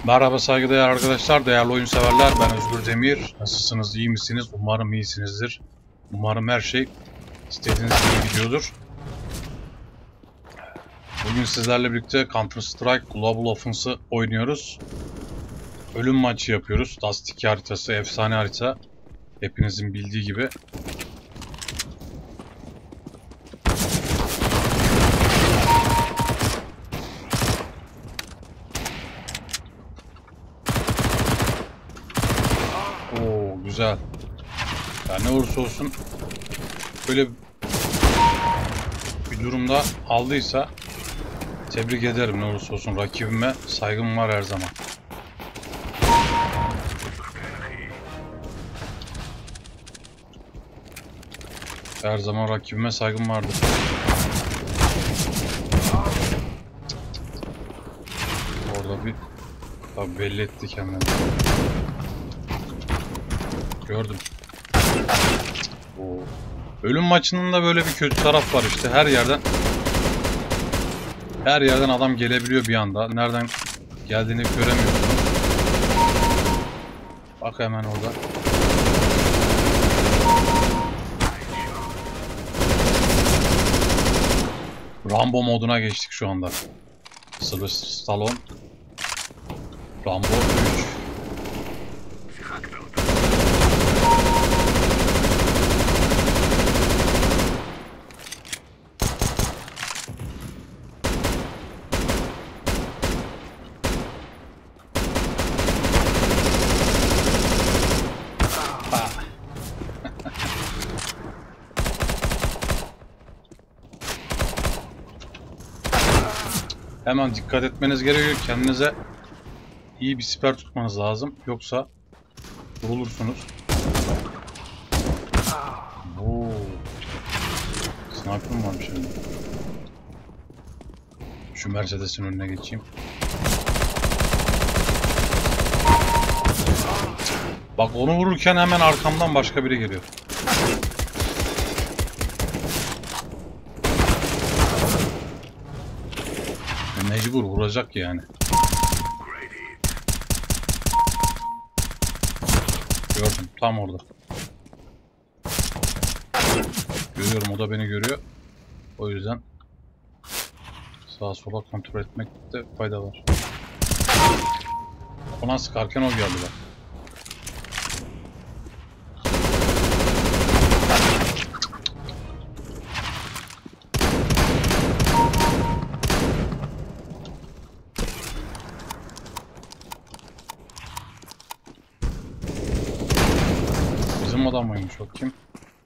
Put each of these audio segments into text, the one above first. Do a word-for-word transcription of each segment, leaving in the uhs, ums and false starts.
Merhaba saygıdeğer arkadaşlar, değerli oyun severler. Ben Özgür Demir. Nasılsınız, iyi misiniz? Umarım iyisinizdir. Umarım her şey istediğiniz gibi gidiyordur. Bugün sizlerle birlikte Counter Strike Global Offense'ı oynuyoruz. Ölüm maçı yapıyoruz. Dust iki haritası, efsane harita. Hepinizin bildiği gibi. Oo, güzel. Yani ne olursa olsun böyle bir durumda aldıysa tebrik ederim. Ne olursa olsun rakibime saygım var her zaman. Her zaman rakibime saygım vardır. Orada bir tabi belli etti kendini. Gördüm. Oo. Ölüm maçının da böyle bir kötü taraf var işte. Her yerden her yerden adam gelebiliyor bir anda. Nereden geldiğini göremiyorsun. Bak hemen orada. Rambo moduna geçtik şu anda. Sylvester Stallone. Rambo üç. Hemen dikkat etmeniz gerekiyor. Kendinize iyi bir siper tutmanız lazım. Yoksa vurulursunuz. Oo. Sniper'ım varmış şimdi. Şu Mercedes'in önüne geçeyim. Bak onu vururken hemen arkamdan başka biri geliyor. Mecbur vuracak yani. Gördüm tam orada. Görüyorum, o da beni görüyor. O yüzden sağa sola kontrol etmekte fayda var. Ona sıkarken o geldi bak. Bizim adam mıymış o, kim?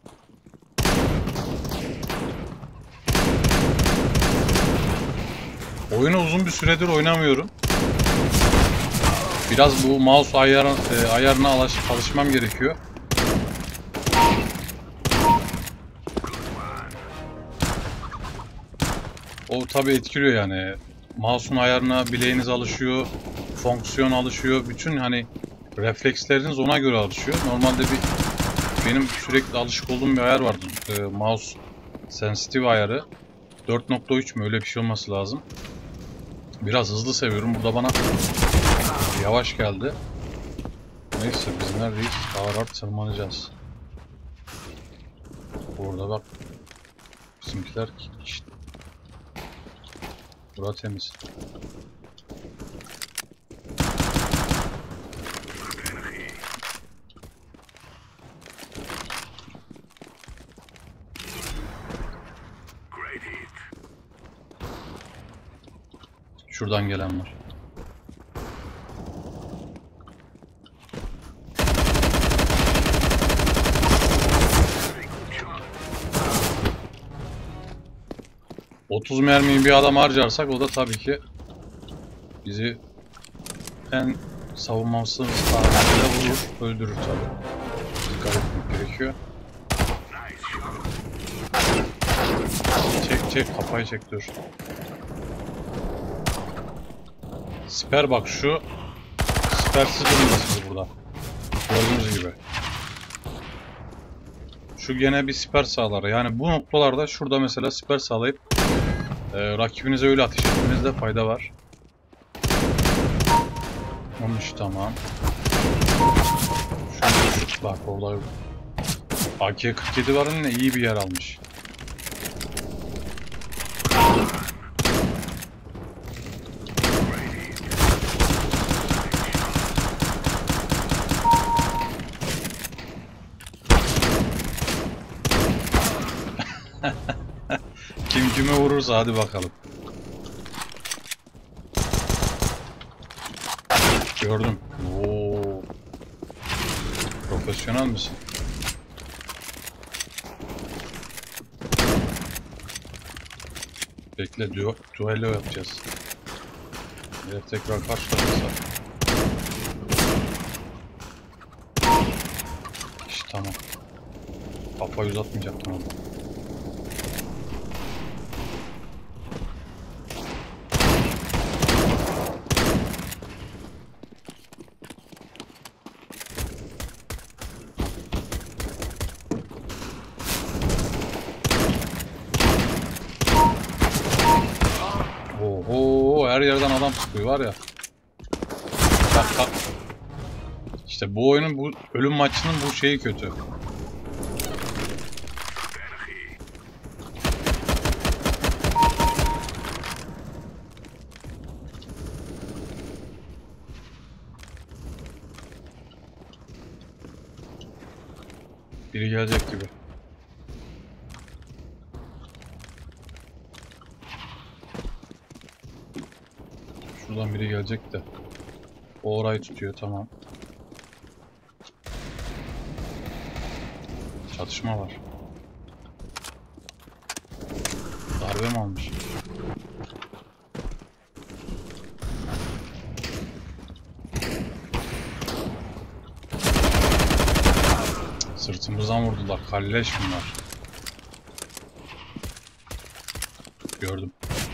Oyunu uzun bir süredir oynamıyorum. Biraz bu mouse ayar, e, ayarına alış, alışmam gerekiyor. O tabi etkiliyor yani. Mouse'un ayarına bileğiniz alışıyor, fonksiyon alışıyor. Bütün hani refleksleriniz ona göre alışıyor. Normalde bir benim sürekli alışık olduğum bir ayar vardı. E, mouse sensitive ayarı. dört nokta üç mü, öyle bir şey olması lazım. Biraz hızlı seviyorum. Burada bana yavaş geldi. Neyse, biz neredeyiz? Ağır ağır tırmanacağız. Orada bak. Bizimkiler işte. Bura temiz. Şuradan gelen var. otuz mermiyi bir adam harcarsak o da tabii ki bizi en savunmasız halde vurur, öldürür tabii. Dikkat etmek gerekiyor. Çek çek, kafayı çek, dur. Siper bak, şu sipersiz durumdasınız burada. Gördüğünüz gibi. Şu gene bir siper sağlar. Yani bu noktalarda şurada mesela siper sağlayıp e, rakibinize öyle ateş etmenizde fayda var. Olmuş, tamam. Şu, bak orada A K kırk yedi var, yine iyi bir yer almış. Kim kime vurursa hadi bakalım. Gördüm. Oo. Profesyonel misin? Bekle, du duello yapacağız. Evet, tekrar karşılaşırsak. İşte tamam. Kafayı uzatmayacaktım orada. Oho, her yerden adam çıkıyor var ya. Bak bak. İşte bu oyunun, bu ölüm maçının bu şeyi kötü. Biri gelecek gibi. Şuradan biri gelecek de. O orayı tutuyor, tamam. Çatışma var. Darbe mi almış? Sırtımızdan vurdular. Kalleş bunlar. Gördüm.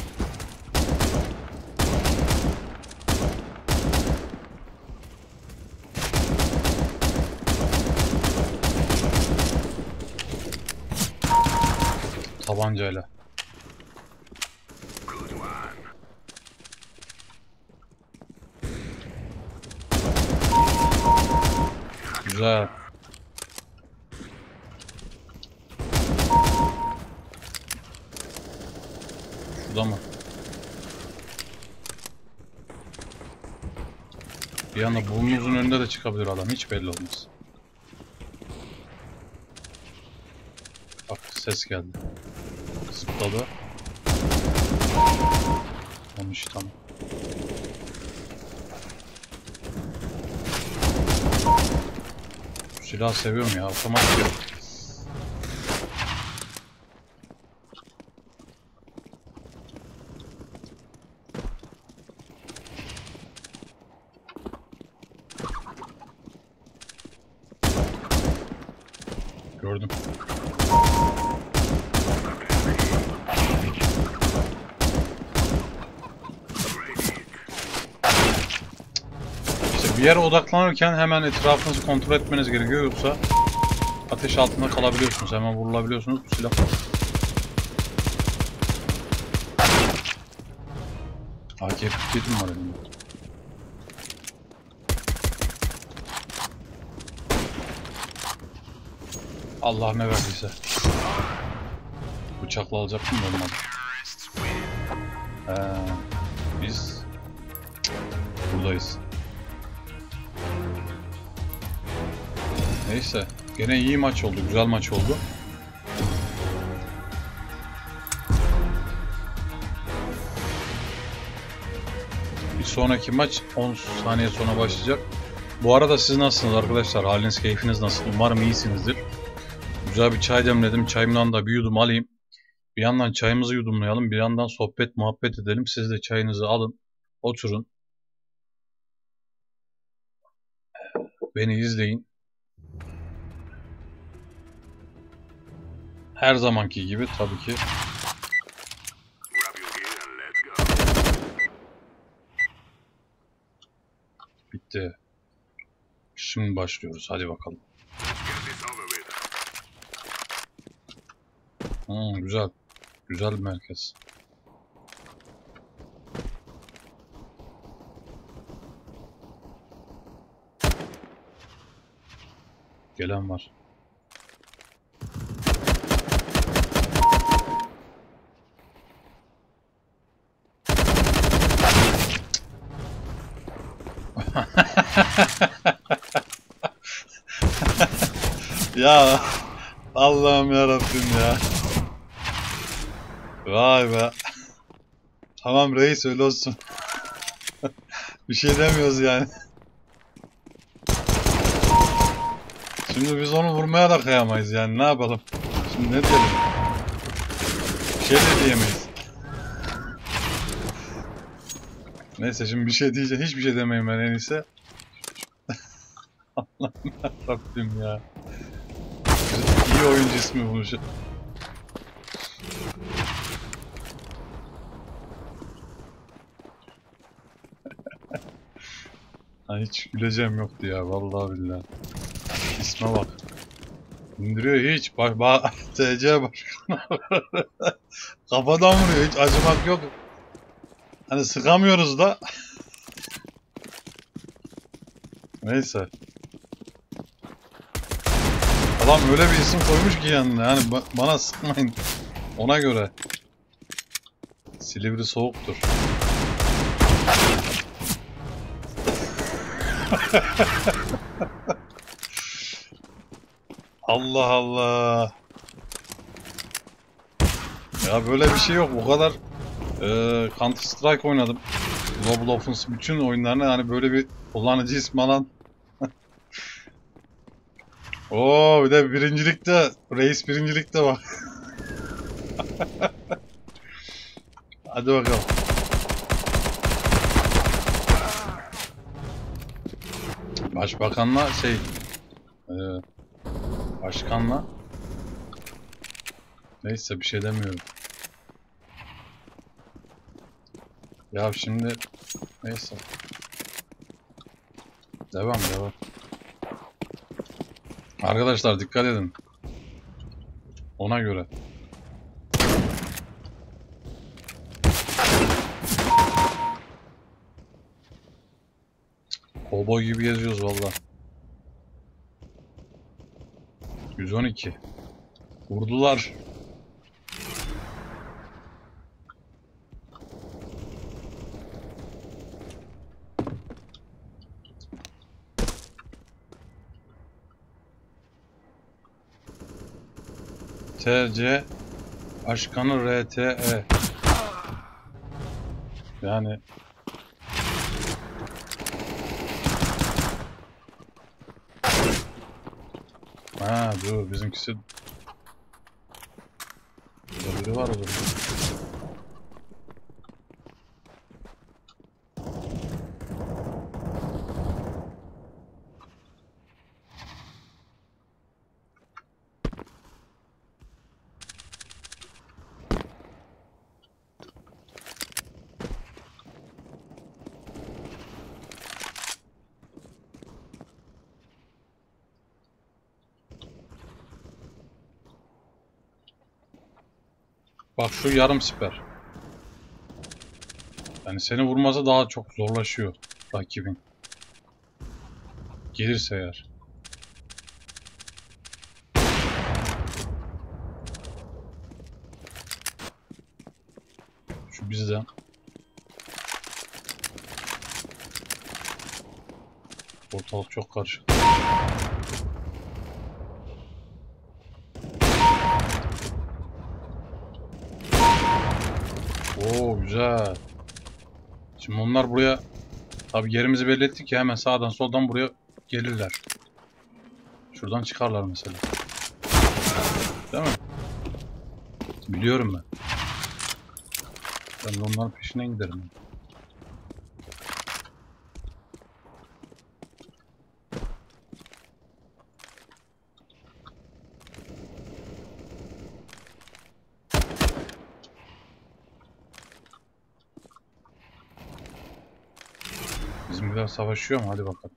Tabancayla. Güzel. Şurada mı? Bir anda burnunuzun önünde de çıkabilir adam. Hiç belli olmaz. Bak, ses geldi. Zıpladı. Olmuş, tamam. Bu silahı seviyorum ya. Otomatik yok. Gördüm. İşte bir yere odaklanırken hemen etrafınızı kontrol etmeniz gerekiyor, yoksa ateş altında kalabiliyorsunuz, hemen vurulabiliyorsunuz bu silah. A K kırk yedi var elimde. Allah ne verdiyse. Bıçakla alacaktım da olmadı. Ee, biz buradayız. Neyse. Gene iyi maç oldu. Güzel maç oldu. Bir sonraki maç on saniye sonra başlayacak. Bu arada siz nasılsınız arkadaşlar? Haliniz, keyfiniz nasıl? Umarım iyisinizdir. Güzel bir çay demledim. Çayımdan da bir yudum alayım. Bir yandan çayımızı yudumlayalım. Bir yandan sohbet, muhabbet edelim. Siz de çayınızı alın. Oturun. Beni izleyin. Her zamanki gibi tabii ki. Bitti. Şimdi başlıyoruz. Hadi bakalım. Hmm, güzel. Güzel bir merkez. Gelen var. Ya Allah'ım yarabbim ya. Vay be. Tamam reis, öyle olsun. Bir şey demiyoruz yani. Şimdi biz onu vurmaya da kıyamayız yani, ne yapalım? Şimdi ne diyelim? Bir şey de diyemeyiz. Neyse, şimdi bir şey diyeceğim. Hiçbir şey demeyeyim ben en iyisi. Allah'ım yarabbim ya. İyi oyuncu ismi bulmuş. Ha, hiç güleceğim yoktu ya, vallahi billahi. İsme bak. İndiriyor hiç. Bak bak T C başkanı. Kafadan vuruyor, hiç acımak yok. Hani sıkamıyoruz da. Neyse. Adam öyle bir isim koymuş ki yanına. Yani ba bana sıkmayın. Ona göre. Silivri soğuktur. Allah Allah. Ya böyle bir şey yok. O kadar e, Counter Strike oynadım. Global Offense bütün oyunlarını, hani böyle bir kullanıcı ismi alan. Oo, bir de birincilikte, reis birincilikte bak. Hadi bakalım. Başbakanla şey e, başkanla, neyse bir şey demiyorum. Ya şimdi neyse. Devam devam. Arkadaşlar dikkat edin. Ona göre. Kovboy gibi geziyoruz valla. yüz on iki. Vurdular. T C Başkanı R T E. Yani ha, dur, bizimkisi burada biri var o zaman. Bak şu yarım siper. Yani seni vurması daha çok zorlaşıyor rakibin. Gelirse eğer. Şu bizden. Ortalık çok karışık. Oo, güzel. Şimdi onlar buraya, tabi yerimizi belli ettik ya, hemen sağdan soldan buraya gelirler. Şuradan çıkarlar mesela. Değil mi? Biliyorum ben. Ben de onların peşine giderim. Bizimkiler savaşıyor mu? Hadi bakalım.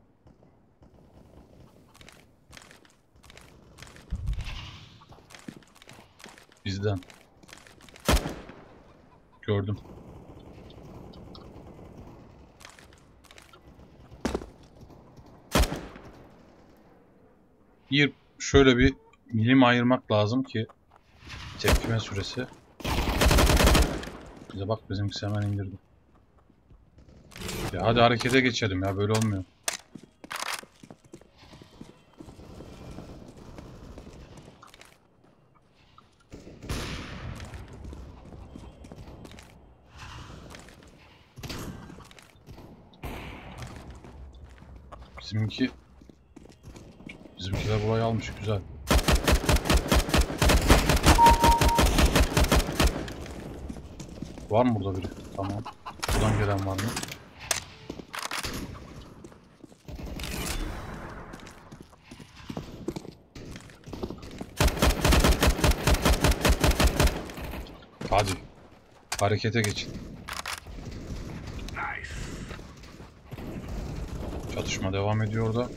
Bizden. Gördüm. bir şöyle bir milim ayırmak lazım ki tepkime süresi. Bize bak, bizimkisi hemen indirdi. Ya hadi harekete geçelim ya, böyle olmuyor. Bizimki Bizimkiler burayı almış, güzel. Var mı burada biri? Tamam. Buradan gelen var mı? Hadi. Harekete geçin. Çatışma devam ediyor orada.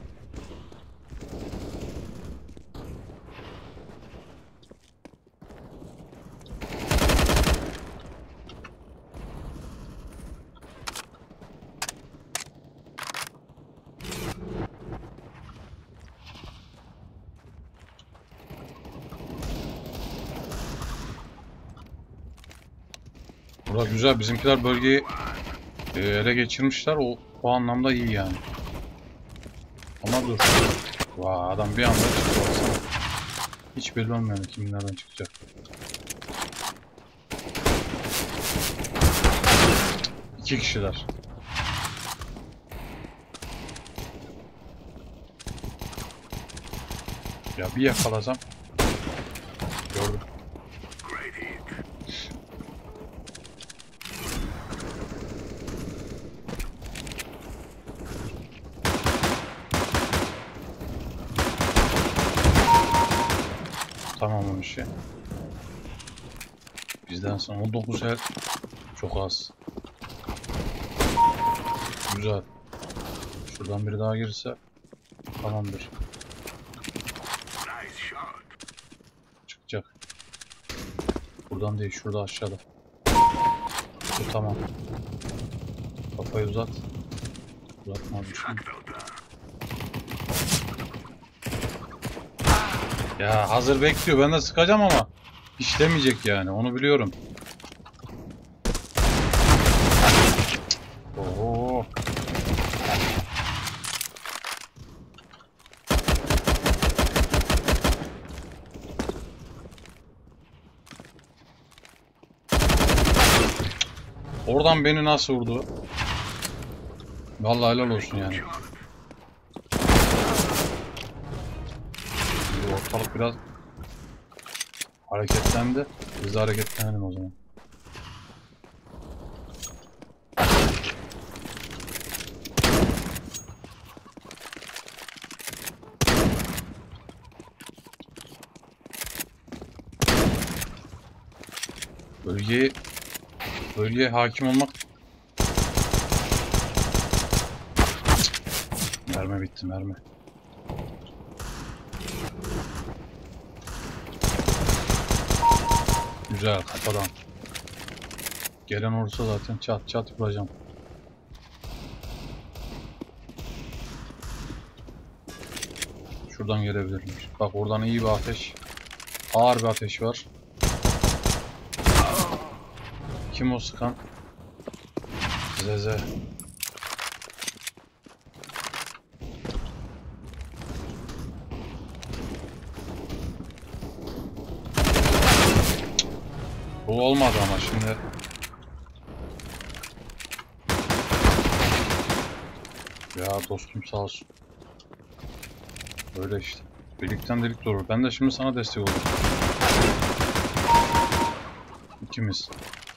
Burada güzel. Bizimkiler bölgeyi e, ele geçirmişler. O, o anlamda iyi yani. Ama dur. Vay, adam bir anda çıktı. Baksana. Hiç belli olmuyor yani kim nereden çıkacak. İki kişiler. Ya bir yakalasam. Gördüm. Tamam o işi. Bizden sonra on dokuz her çok az. Güzel. Şuradan biri daha girse tamamdır. Çıkacak. Buradan değil, şurada aşağıda. Bu tamam. Kafayı uzat. Uzatmamışım. Ya hazır bekliyor. Ben de sıkacağım ama işlemeyecek yani. Onu biliyorum. Oo. Oradan beni nasıl vurdu? Vallahi helal olsun yani. Ortalık biraz hareketlendi. Biz de hareketlenelim o zaman. Bölgeye bölgeye hakim olmak. Mermi bitti, mermi. Güzel, kafadan. Gelen olursa zaten çat çat vuracağım. Şuradan gelebilirmiş. Bak oradan iyi bir ateş. Ağır bir ateş var. Kim o sıkan? Zeze. Bu olmadı ama şimdi. Ya dostum sağ olsun. Böyle işte. Birlikten delik doğru. Ben de şimdi sana destek olurum. İkimiz.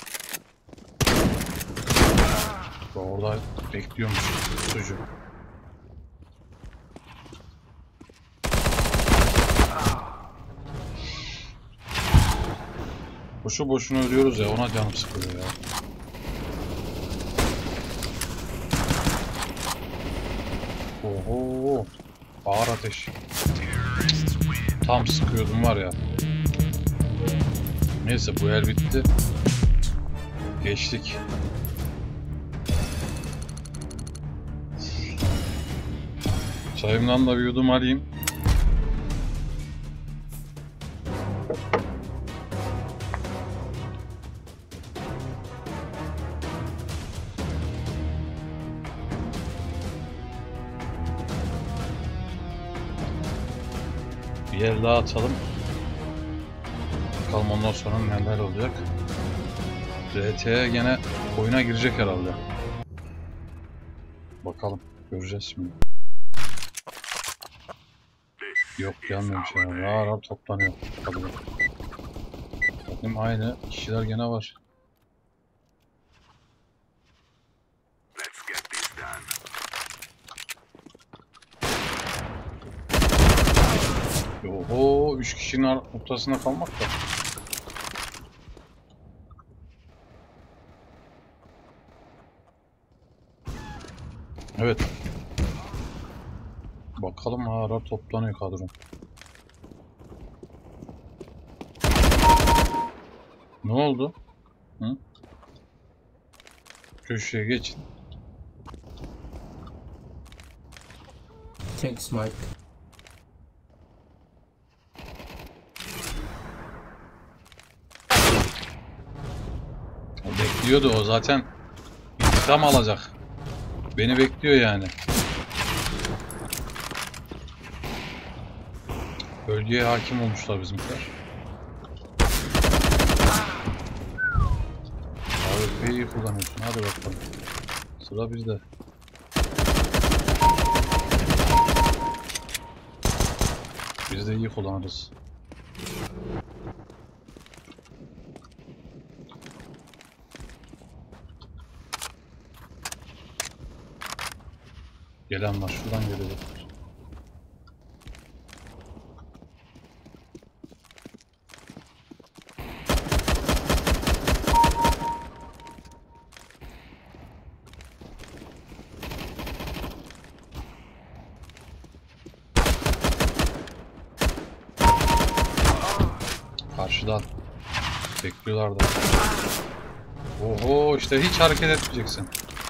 Orada bekliyormuş çocuğu. Boşu boşuna ölüyoruz ya, ona canım sıkılıyor ya. Oho, ağır ateş. Tam sıkıyordum var ya. Neyse bu el bitti. Geçtik. Çayımdan da bir yudum alayım. Bir el daha atalım. Bakalım ondan sonra neler olacak. R T gene oyuna girecek herhalde. Bakalım. Göreceğiz şimdi. Yok gelmemiş ya. Ağır ağır toplanıyor. Tabii. Bakayım aynı kişiler gene var. Oho, üç kişinin ortasında kalmak da. Evet. Bakalım ara toplanıyor kadro. Ne oldu? Hı? Köşeye geçin. Thanks, Mike. Bekliyordu o zaten. İntikam alacak. Beni bekliyor yani. Bölgeye hakim olmuşlar bizimkiler. A W P'yi iyi kullanıyorsun. Hadi bakalım. Sıra bizde. Biz de iyi kullanırız. Gelen var. Şuradan gelecekler. Karşıdan. Bekliyorlar da. Oho, işte hiç hareket etmeyeceksin.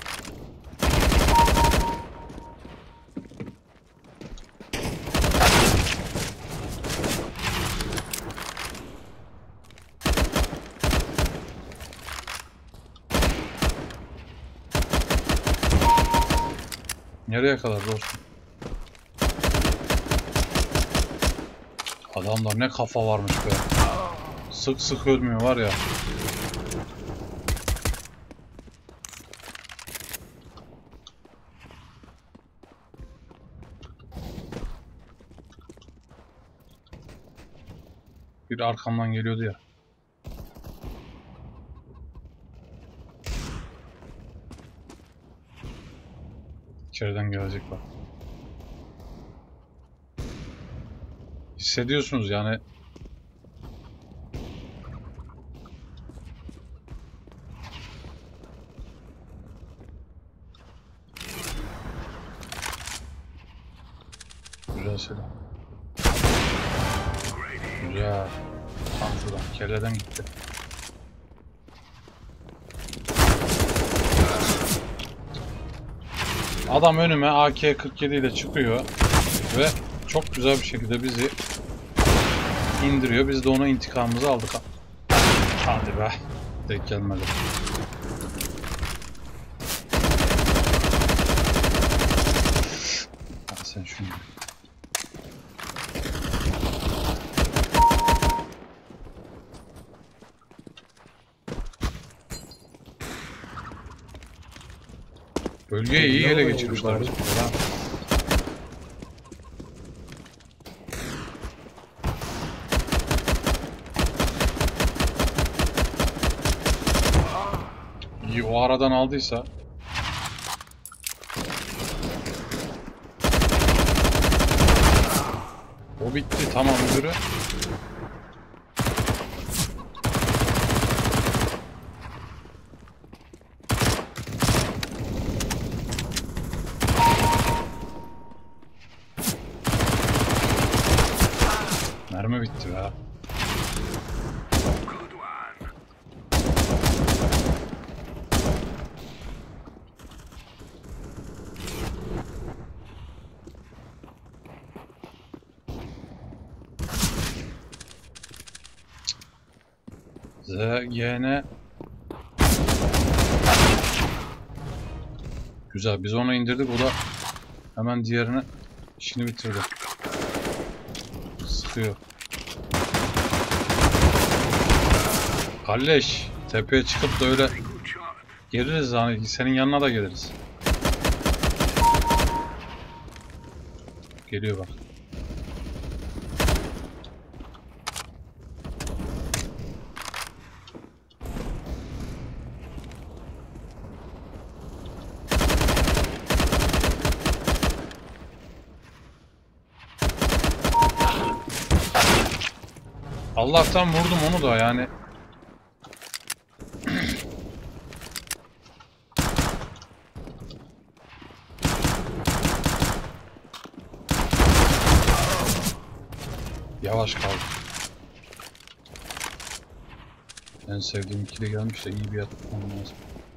Nereye kadar dostum? Adamlar ne kafa varmış be. Sık sık ölmüyor var ya. Bir arkamdan geliyordu ya. İçeriden gelecek bak. Hissediyorsunuz yani. Güzel silah. Güzel. Tam şuradan. Kelleden gitti. Adam önüme A K kırk yedi ile çıkıyor ve çok güzel bir şekilde bizi indiriyor. Biz de ona intikamımızı aldık. Hadi be. Tek gelmedi. Hadi sen şunu. Bölgeyi iyi ele geçirmişler. İyi, o aradan aldıysa. O bitti, tamam müdürü. Mermi bitti be. Z G N. Güzel, biz onu indirdik, o da hemen diğerine işini bitirdi. sıkıyor. Kalleş, tepeye çıkıp da öyle geliriz hani, senin yanına da geliriz. Geliyor bak. Allah'tan vurdum onu da yani. Yavaş kaldı. En sevdiğim ikili gelmiş de iyi bir atmam lazım.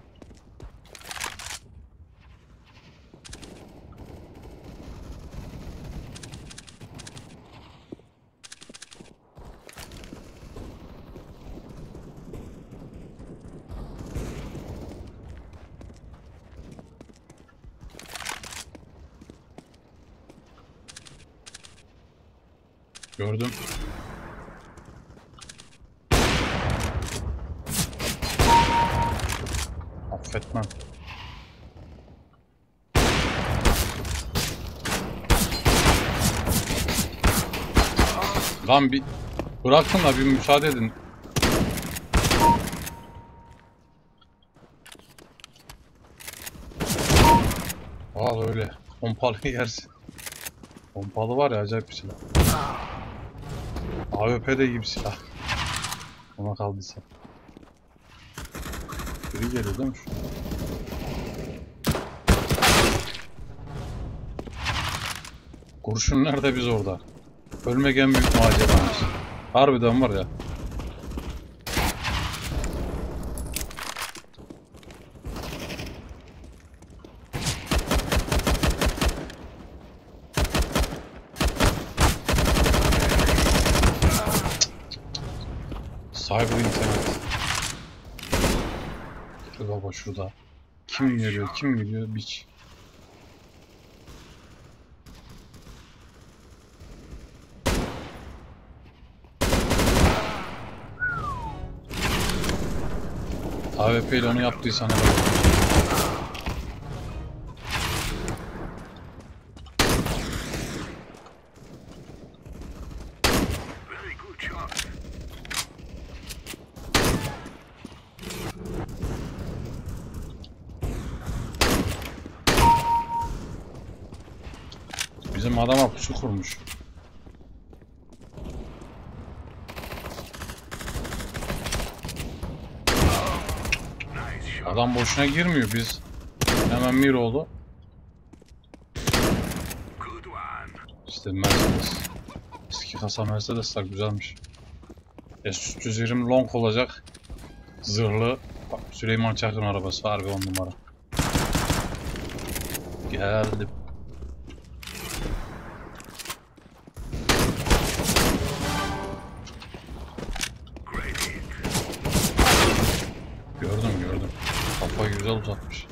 Gördüm. Affetmem. Lan bir bırakın da bir müsaade edin. Al öyle. Pompalı yersin. Pompalı var ya, acayip bir silah. A W P de iyi bir silah. Ona kaldıysa. Biri geliyor değil mi şu? Kurşun nerede, biz orada. Ölmek en büyük maceramız. Harbiden var ya. Cyber internet. Dur baba şurada. Kim geliyor? Kim geliyor? Biç. A W P ile onu yaptıysan evet. Bizim adama pusu kurmuş. Adam boşuna girmiyor, biz hemen mir oldu. İşte Mercedes. Eski kasa Mercedesler güzelmiş. S üç yüz yirmi long olacak. Zırhlı. Bak, Süleyman Çakır'ın arabası harbi on numara. Geldim. Gördüm gördüm. Kafayı güzel uzatmış.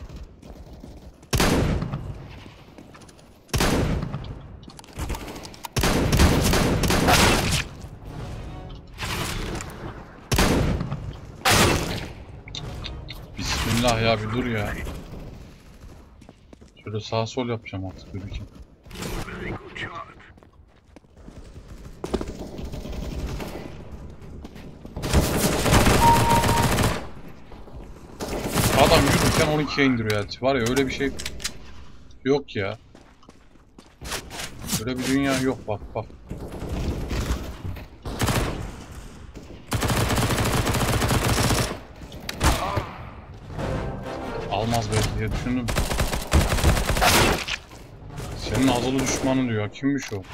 Bismillah ya, bir dur ya. Şöyle sağ sol yapacağım artık yürürken. Adam yürürken on ikiye indiriyor ya. Var ya, öyle bir şey yok ya. Öyle bir dünya yok, bak bak. Almaz belki diye düşündüm. Senin azılı düşmanın diyor. Kimmiş o?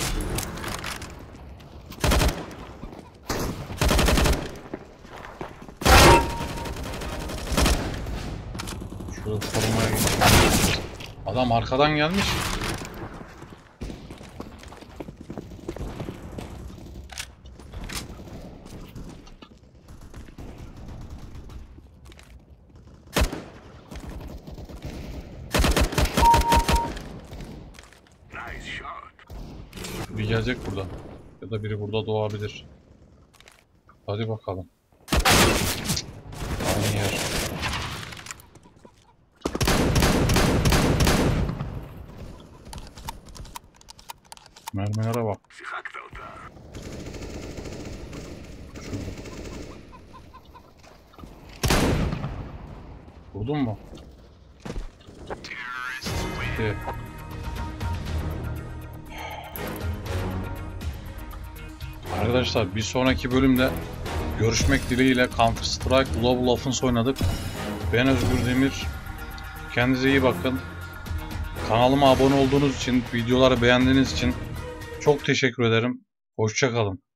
Şurada korumaya gidiyor. Adam arkadan gelmiş. Bir gelecek buradan. Ya da biri burada doğabilir. Hadi bakalım. Aynı yer. Mermilere bak. Şurada. Vurdun mu? Evet. Arkadaşlar bir sonraki bölümde görüşmek dileğiyle. Counter Strike Global Offense oynadık. Ben Özgür Demir. Kendinize iyi bakın. Kanalıma abone olduğunuz için, videoları beğendiğiniz için çok teşekkür ederim. Hoşça kalın.